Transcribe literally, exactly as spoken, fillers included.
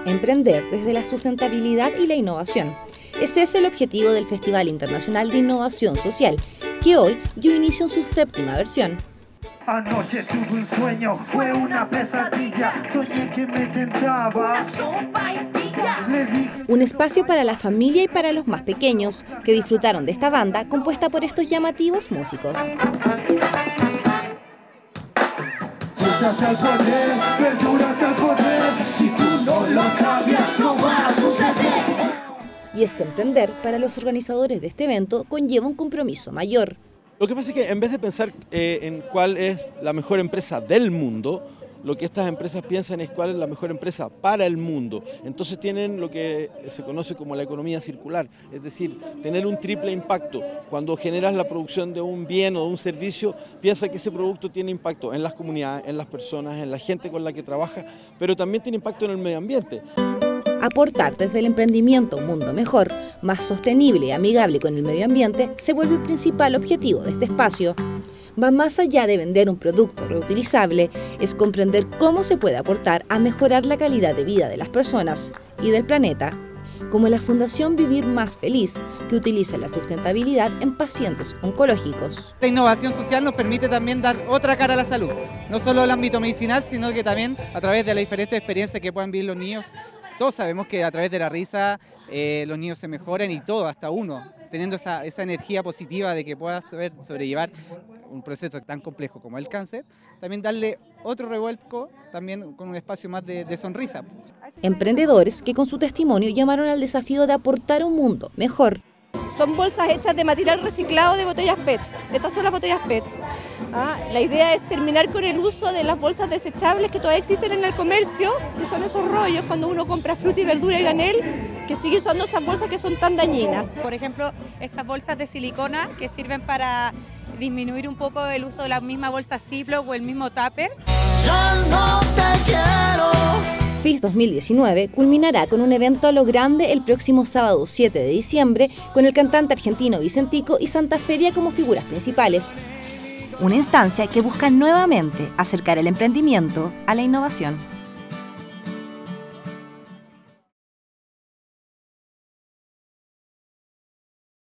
Emprender desde la sustentabilidad y la innovación. Ese es el objetivo del Festival Internacional de Innovación Social, que hoy dio inicio en su séptima versión. Anoche tuve un sueño, fue una pesadilla, soñé que me tentaba. Un espacio para la familia y para los más pequeños, que disfrutaron de esta banda compuesta por estos llamativos músicos. Hasta el poder, perdura hasta el poder, si tú no lo cambias no va a suceder. Y es que emprender para los organizadores de este evento conlleva un compromiso mayor. Lo que pasa es que en vez de pensar eh, en cuál es la mejor empresa del mundo, lo que estas empresas piensan es cuál es la mejor empresa para el mundo. Entonces tienen lo que se conoce como la economía circular, es decir, tener un triple impacto. Cuando generas la producción de un bien o de un servicio, piensa que ese producto tiene impacto en las comunidades, en las personas, en la gente con la que trabaja, pero también tiene impacto en el medio ambiente. Aportar desde el emprendimiento a un mundo mejor, más sostenible y amigable con el medio ambiente, se vuelve el principal objetivo de este espacio. Va más allá de vender un producto reutilizable, es comprender cómo se puede aportar a mejorar la calidad de vida de las personas y del planeta, como la Fundación Vivir Más Feliz, que utiliza la sustentabilidad en pacientes oncológicos. La innovación social nos permite también dar otra cara a la salud, no solo el ámbito medicinal, sino que también a través de las diferentes experiencias que puedan vivir los niños. Todos sabemos que a través de la risa eh, los niños se mejoran y todo, hasta uno, teniendo esa, esa energía positiva de que pueda saber sobrellevar un proceso tan complejo como el cáncer, también darle otro revuelco también con un espacio más de, de sonrisa. Emprendedores que con su testimonio llamaron al desafío de aportar un mundo mejor. Son bolsas hechas de material reciclado de botellas P E T. Estas son las botellas P E T. ¿Ah? La idea es terminar con el uso de las bolsas desechables que todavía existen en el comercio, que son esos rollos cuando uno compra fruta y verdura y granel, que sigue usando esas bolsas que son tan dañinas. Por ejemplo, estas bolsas de silicona que sirven para disminuir un poco el uso de la misma bolsa Ziploc o el mismo tupper. Ya no te quiero. F I S dos mil diecinueve culminará con un evento a lo grande el próximo sábado siete de diciembre con el cantante argentino Vicentico y Santa Feria como figuras principales. Una instancia que busca nuevamente acercar el emprendimiento a la innovación.